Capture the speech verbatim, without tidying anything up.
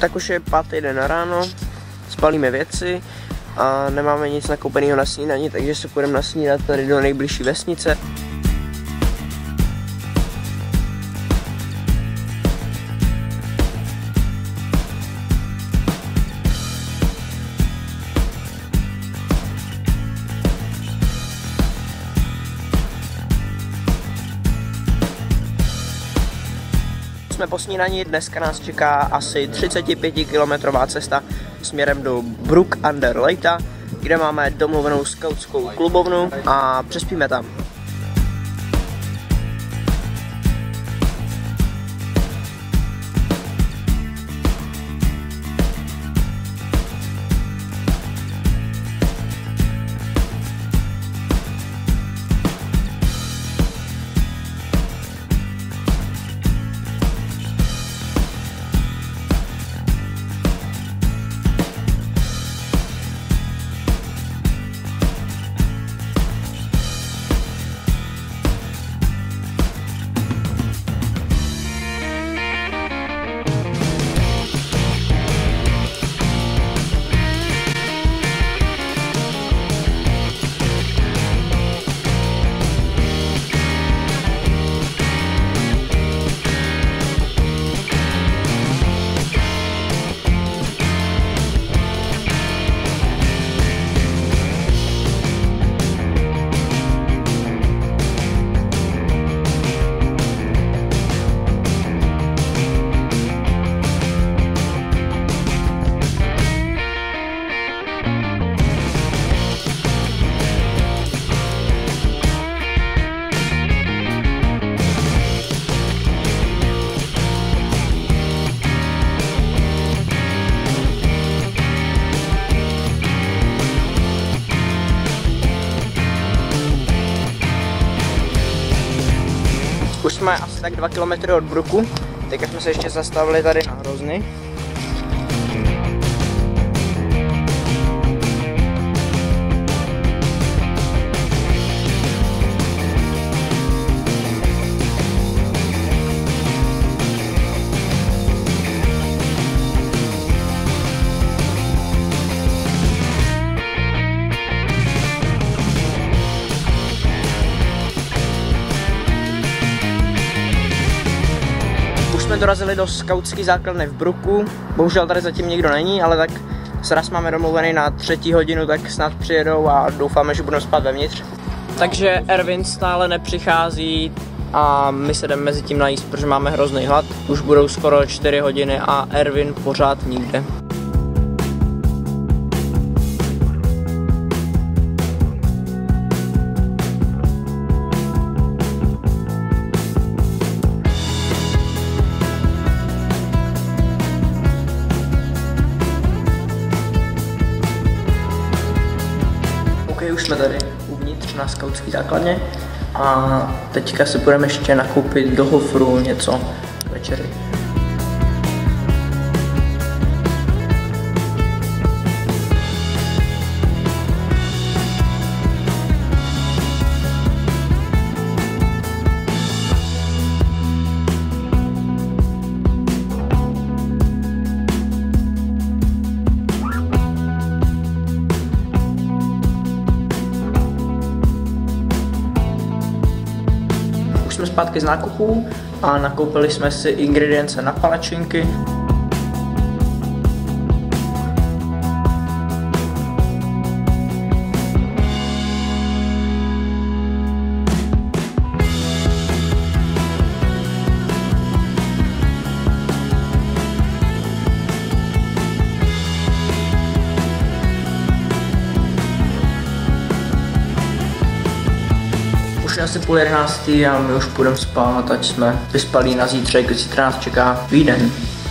Tak už je pátý den na ráno, spalíme věci a nemáme nic nakoupeného na snídani, takže se půjdeme nasnídat tady do nejbližší vesnice. Jsme po snídani, dneska nás čeká asi třicetipětikilometrová cesta směrem do Brook under Leyta, kde máme domluvenou skautskou klubovnu a přespíme tam. Už jsme asi tak dva kilometry od Brooku, teďka jsme se ještě zastavili tady na Hrozny. Jsme dorazili do skautské základny v Brooku, bohužel tady zatím nikdo není, ale tak sraz máme domluvený na třetí hodinu, tak snad přijedou a doufáme, že budeme spát vevnitř. Takže Ervin stále nepřichází a my se jdeme mezi tím najíst, protože máme hrozný hlad. Už budou skoro čtyři hodiny a Ervin pořád nikde. Už jsme tady uvnitř na skautské základně a teďka si půjdeme ještě nakoupit do Hofru něco k večeři. Jsme zpátky z nákupů a nakoupili jsme si ingredience na palačinky. Už je asi půl jedenáctý a my už půjdeme spát, ať jsme vyspalí na zítřek, zítra nás čeká Vídeň.